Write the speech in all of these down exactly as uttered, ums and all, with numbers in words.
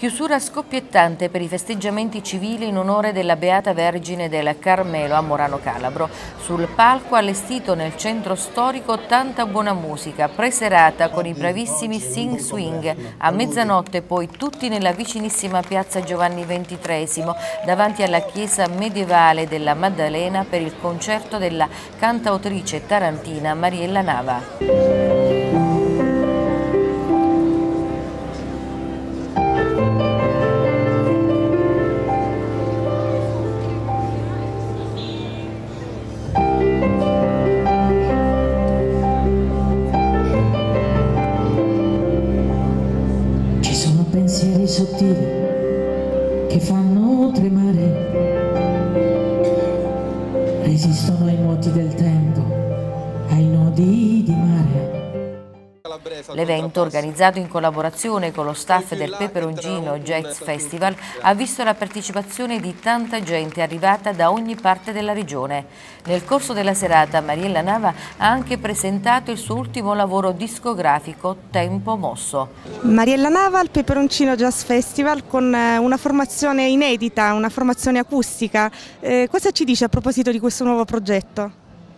Chiusura scoppiettante per i festeggiamenti civili in onore della Beata Vergine del Carmelo a Morano Calabro. Sul palco allestito nel centro storico tanta buona musica, preserata con i bravissimi Sing Swing. A mezzanotte poi tutti nella vicinissima piazza Giovanni ventitreesimo davanti alla chiesa medievale della Maddalena per il concerto della cantautrice tarantina Mariella Nava. Pensieri sottili che fanno tremare, resistono ai moti del tempo, ai nodi di mare. L'evento, organizzato in collaborazione con lo staff del Peperoncino Jazz Festival, ha visto la partecipazione di tanta gente arrivata da ogni parte della regione. Nel corso della serata Mariella Nava ha anche presentato il suo ultimo lavoro discografico, Tempo Mosso. Mariella Nava al Peperoncino Jazz Festival con una formazione inedita, una formazione acustica. Eh, cosa ci dice a proposito di questo nuovo progetto?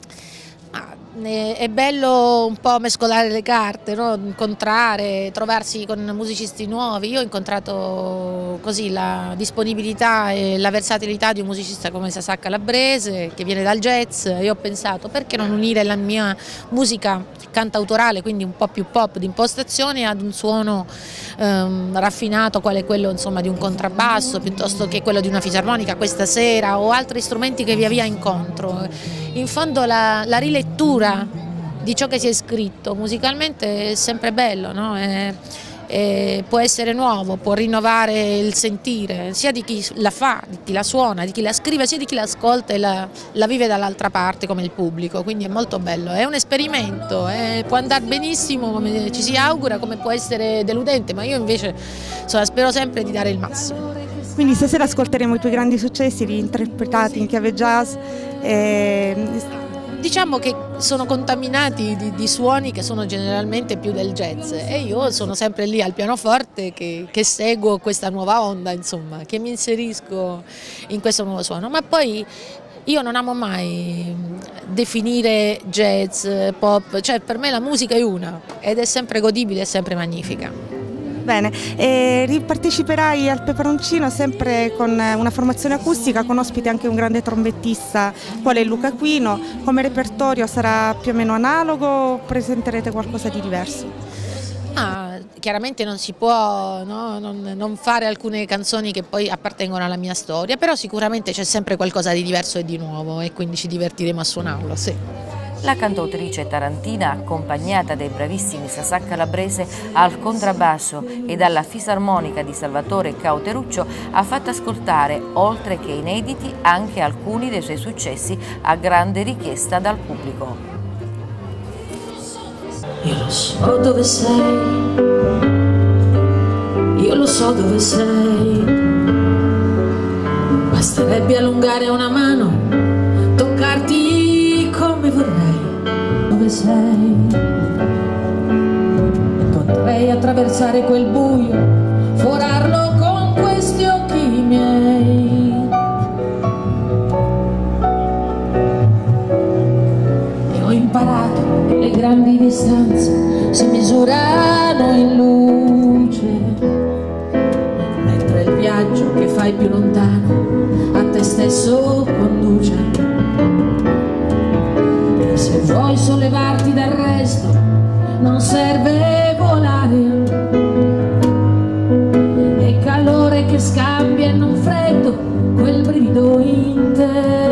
È bello un po' mescolare le carte, no? Incontrare, trovarsi con musicisti nuovi. Io ho incontrato così la disponibilità e la versatilità di un musicista come Sasà Calabrese, che viene dal jazz, e ho pensato perché non unire la mia musica cantautorale, quindi un po' più pop di impostazione, ad un suono ehm, raffinato quale quello, insomma, di un contrabbasso piuttosto che quello di una fisarmonica questa sera, o altri strumenti che via via incontro. In fondo la, la rilettura di ciò che si è scritto musicalmente è sempre bello, no? È, è, può essere nuovo, può rinnovare il sentire sia di chi la fa, di chi la suona, di chi la scrive, sia di chi l'ascolta e la, la vive dall'altra parte come il pubblico, quindi è molto bello, è un esperimento, è, può andare benissimo come ci si augura, come può essere deludente, ma io invece insomma, spero sempre di dare il massimo. Quindi stasera ascolteremo i tuoi grandi successi reinterpretati in chiave jazz. E... Diciamo che sono contaminati di, di suoni che sono generalmente più del jazz, e io sono sempre lì al pianoforte che, che seguo questa nuova onda, insomma, che mi inserisco in questo nuovo suono. Ma poi io non amo mai definire jazz, pop, cioè per me la musica è una ed è sempre godibile e sempre magnifica. Bene, e riparteciperai al Peperoncino sempre con una formazione acustica, con ospite anche un grande trombettista quale è Luca Aquino. Come repertorio sarà più o meno analogo o presenterete qualcosa di diverso? Ah, chiaramente non si può no, non, non fare alcune canzoni che poi appartengono alla mia storia, però sicuramente c'è sempre qualcosa di diverso e di nuovo e quindi ci divertiremo a suonarlo, sì. La cantautrice tarantina, accompagnata dai bravissimi Sasà Calabrese al contrabbasso e dalla fisarmonica di Salvatore Cauteruccio, ha fatto ascoltare, oltre che inediti, anche alcuni dei suoi successi a grande richiesta dal pubblico. Io lo so dove sei, io lo so dove sei, basterebbe allungare una mano, toccarti come vorrei. Dove sei? Potrei attraversare quel buio, forarlo con questi occhi miei. E ho imparato che le grandi distanze si misurano in luce, mentre il viaggio che fai più lontano a te stesso conduce. Se vuoi sollevarti dal resto, non serve volare. È calore che scambia in un freddo quel brivido in te.